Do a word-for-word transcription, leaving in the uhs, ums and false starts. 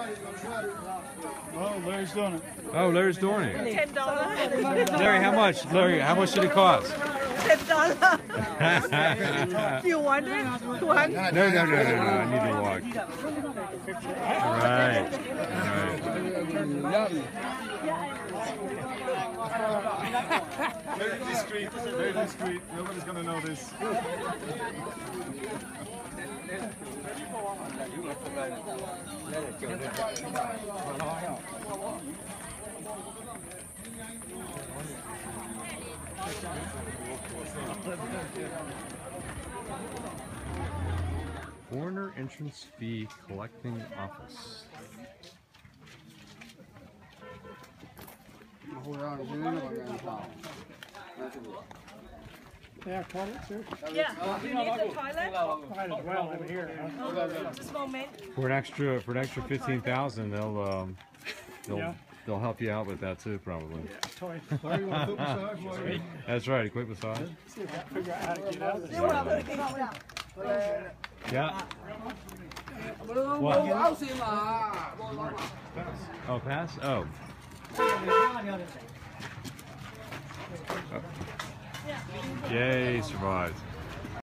Oh, Larry's doing it. Oh, Larry's doing it. Ten dollars. Larry, how much? Larry, how much did it cost? Ten dollars. Do you want it? Two hundred? No, no, no, no, no. I need to walk. All right. All right. Very discreet. Very discreet. Nobody's gonna know this. Foreigner entrance fee collecting office. Yeah, toilets here. Yeah. You need the toilet? Might as well over here. Huh? Just a moment. For an extra, for an extra fifteen thousand, they'll um, they'll Yeah. they'll help you out with that too, probably. Toilet. Larry, you want foot massage? Larry? That's right. A quick massage. See if I can figure out how to get out of this. Yeah. What? Oh, pass? Oh. Oh. Yay, survived.